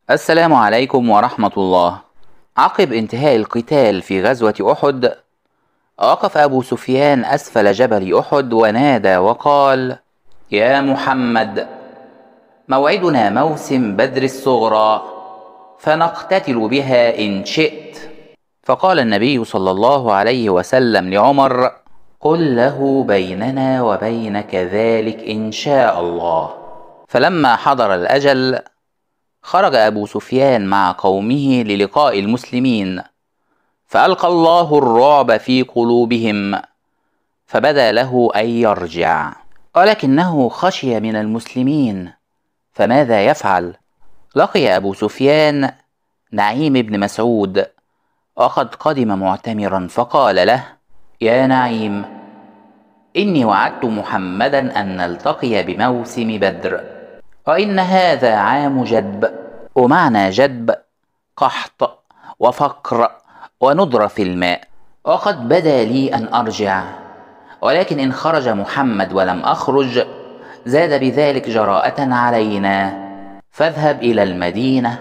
السلام عليكم ورحمة الله. عقب انتهاء القتال في غزوة أحد، وقف أبو سفيان أسفل جبل أحد ونادى وقال: يا محمد، موعدنا موسم بدر الصغرى، فنقتتل بها إن شئت. فقال النبي صلى الله عليه وسلم لعمر: قل له بيننا وبينك ذلك إن شاء الله. فلما حضر الأجل، خرج أبو سفيان مع قومه للقاء المسلمين، فألقى الله الرعب في قلوبهم، فبدا له أن يرجع، ولكنه خشي من المسلمين، فماذا يفعل؟ لقي أبو سفيان نعيم بن مسعود، وقد قدم معتمرا، فقال له: يا نعيم، إني وعدت محمدا أن نلتقي بموسم بدر، وإن هذا عام جدب. ومعنى جدب قحط وفقر وندرة في الماء، وقد بدا لي أن أرجع، ولكن إن خرج محمد ولم أخرج زاد بذلك جراءة علينا، فاذهب إلى المدينة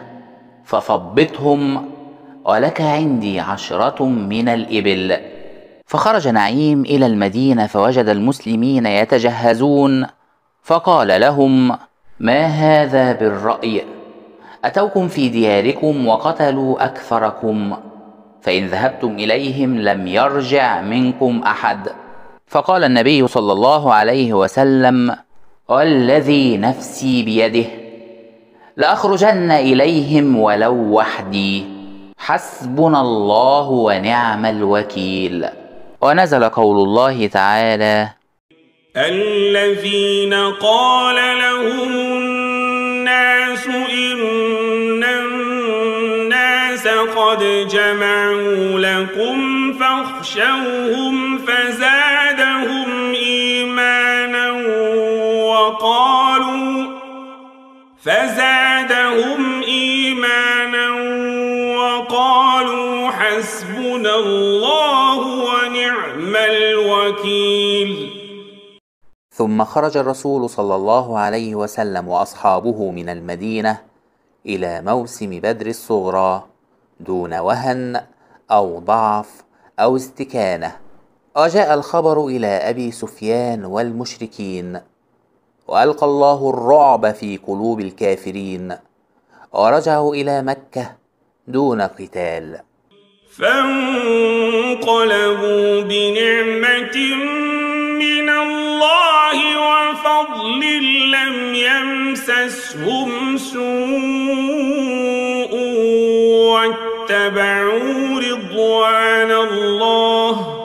فثبطهم، ولك عندي 10 من الإبل. فخرج نعيم إلى المدينة فوجد المسلمين يتجهزون، فقال لهم: ما هذا بالرأي؟ أتوكم في دياركم وقتلوا أكثركم، فإن ذهبتم إليهم لم يرجع منكم أحد. فقال النبي صلى الله عليه وسلم: والذي نفسي بيده لأخرجن إليهم ولو وحدي، حسبنا الله ونعم الوكيل. ونزل قول الله تعالى: الذين قال لهم الناس إن الناس قد جمعوا لكم فاخشوهم فزادهم إيمانا وقالوا حسبنا الله ونعم الوكيل. ثم خرج الرسول صلى الله عليه وسلم وأصحابه من المدينة إلى موسم بدر الصغرى دون وهن أو ضعف أو استكانة. وجاء الخبر إلى أبي سفيان والمشركين، وألقى الله الرعب في قلوب الكافرين، ورجعوا إلى مكة دون قتال. فانقلبوا بنعمة من الله وفضل لم يمسسهم سوء واتبعوا رضوان الله،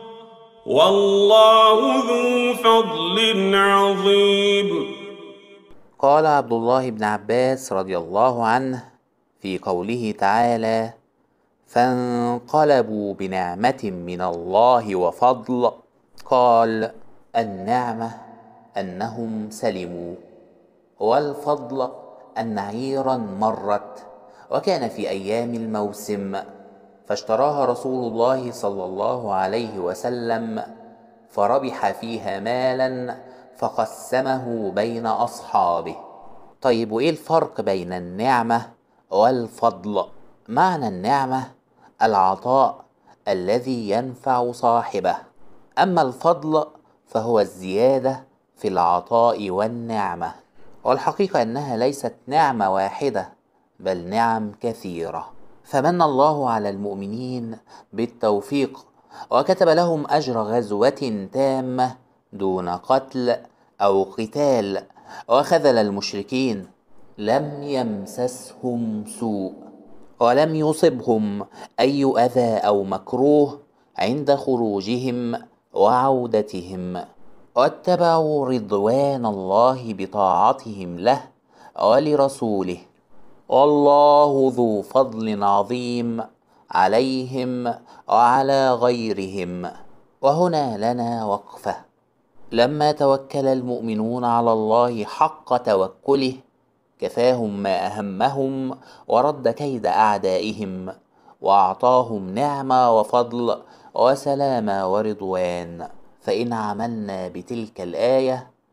والله ذو فضل عظيم. قال عبد الله بن عباس رضي الله عنه في قوله تعالى: فانقلبوا بنعمة من الله وفضل، قال: النعمة أنهم سلموا، والفضل أن عيرا مرت وكان في أيام الموسم، فاشتراها رسول الله صلى الله عليه وسلم، فربح فيها مالا فقسمه بين أصحابه. طيب، وإيه الفرق بين النعمة والفضل؟ معنى النعمة العطاء الذي ينفع صاحبه، أما الفضل فهو الزيادة في العطاء والنعمة. والحقيقة أنها ليست نعمة واحدة، بل نعم كثيرة. فمن الله على المؤمنين بالتوفيق، وكتب لهم أجر غزوة تامة دون قتل أو قتال، وخذل المشركين، لم يمسسهم سوء، ولم يصبهم أي أذى أو مكروه عند خروجهم وعودتهم، واتبعوا رضوان الله بطاعتهم له ولرسوله، والله ذو فضل عظيم عليهم وعلى غيرهم. وهنا لنا وقفة. لما توكل المؤمنون على الله حق توكله كفاهم ما أهمهم ورد كيد أعدائهم، وأعطاهم نعمة وفضل وسلام ورضوان. فإن عملنا بتلك الآية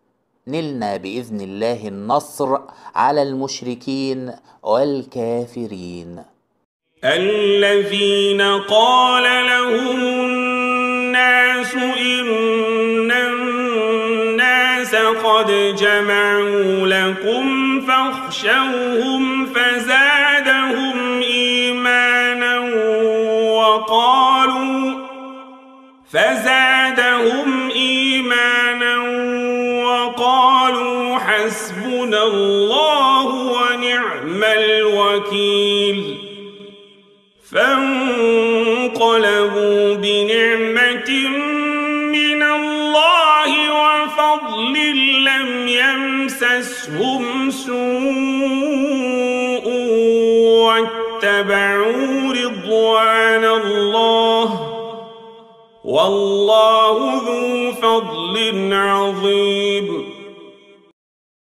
نلنا بإذن الله النصر على المشركين والكافرين. الذين قال لهم الناس إن الناس قد جمعوا لكم فاخشوهم فزادهم إيمانا وقالوا حسبنا الله ونعم الوكيل. فانقلبوا بنعمة من الله وفضل لم يمسسهم سوء واتبعوا رضوان الله والله ذو فضل عظيم.